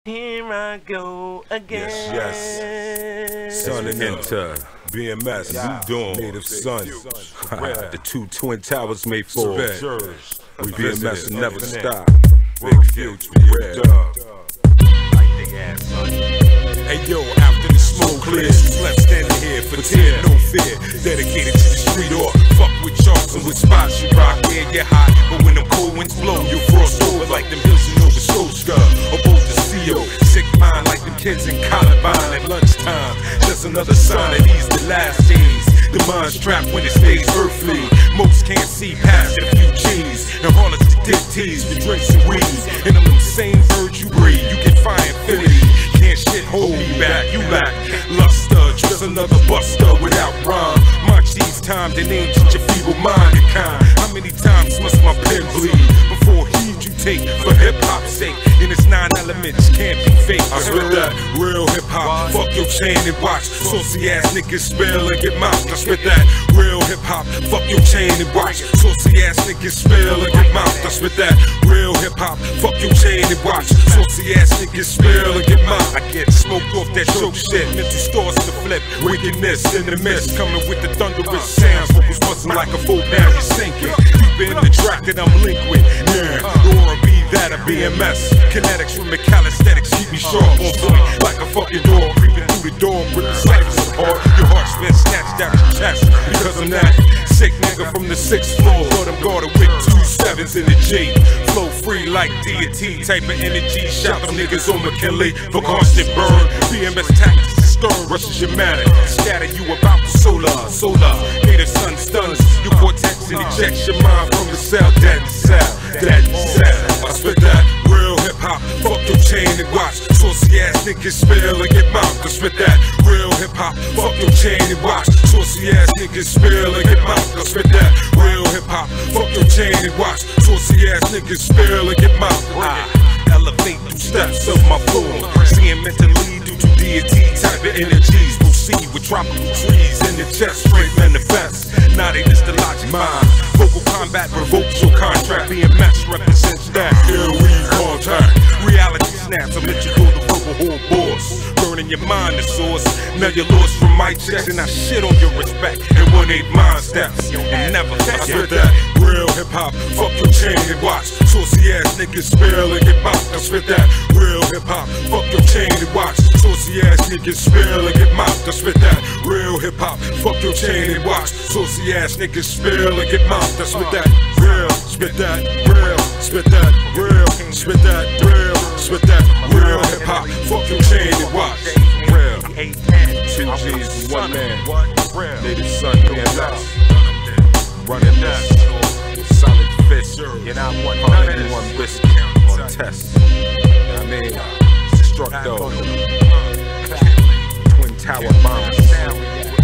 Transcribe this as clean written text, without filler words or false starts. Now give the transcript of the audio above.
Here I go again. Yes. Son and Enter. BMS, Native Son. The two twin towers may fall. We BMS will never stop. Big future, red. Hey yo, after the smoke clears, left standing here for tear, no fear. Dedicated to the street or fuck with charts and with spots you rock. Yeah, you're hot, but when them cold winds blow, you frost over like them hills in Nova Scotia. Or both the CO, sick mind like them kids in Columbine at lunchtime. Just another sign that these the last days. The mind's trapped when it stays earthly. Most can't see past a few G's. And all it's the tease with drinks and weed. And them same birds you breathe, you can find infinity. Can't shit hold me back, you lack luster. Just another buster without rhyme. March these times and aim at your feeble-minded kind. How many times must my pen bleed before heed you take for hip-hop's sake? And its 9 elements can't be fake. I spit that real hip-hop. Fuck your chain and watch. Saucy ass niggas spill and get mouthed. I spit that real hip-hop. Fuck your chain and watch. Saucy ass niggas spill and get mouthed. I spit that real hip-hop. Fuck your chain and watch. Saucy ass niggas spill and get mouthed. I get smoked off that show shit. Mental stores to flip. Wickedness in the mist. Coming with the thunderous sounds. Vocals busting like a full pound. You're sinking. Deep in the track that I'm linked with. Yeah, or be that a BMS. Kinetics from the calisthenics keep me sharp on point. Like a fucking dog creeping through the door. Ripping ciphers apart. Your heart's been snatched out your chest. Because I'm that sick nigga from the 6th floor. But I'm guarded with 2 7s in the G. Flow free like deity. Type of energy. Shot them niggas on McKinley for constant burn. BMS tactics is stern. Rushes your matter. Scatter you about the solar. Native Son stuns your cortex and ejects your mind from the cell. Dead cell. I spit that real hip-hop. Fuck your chain and watch. Saucy ass niggas spill and get mouthed. I spit that real hip-hop. Fuck your chain and watch. Saucy ass niggas spill and get mouthed. I spit that real hip-hop. Fuck your chain and watch. Saucy ass niggas spill and get mouthed. Elevate through steps of my form. Seeing mentally due to deity type of energies. Proceed with tropical trees in the chest. Straight manifest. Naughty is the logic mind. Vocal combat revokes your contract. BMS represents that. Here we contact. Reality snaps. I let you go the verbal whole boss. Burning your mind the source. Now you're lost from my chest. And I shit on your respect. And 1-8 mind steps. And never I spit that real hip hop. Fuck your chain and watch. Saucy ass niggas spill and get mouthed. I spit that real hip hop. Fuck your chain and watch. Saucy ass niggas spill and get mouthed. I spit that real hip hop. Fuck your chain and watch. Saucy ass niggas spill and get mouthed. I spit that real, spit that real, spit that real, spit that real, spit that real hip hop. Fuck your chain and watch. Real. 2 G's and 1 man. Native Son, BMS. Running this. Solid fist. You're not one whiskey on test. I mean, struck though. Twin Tower bombs.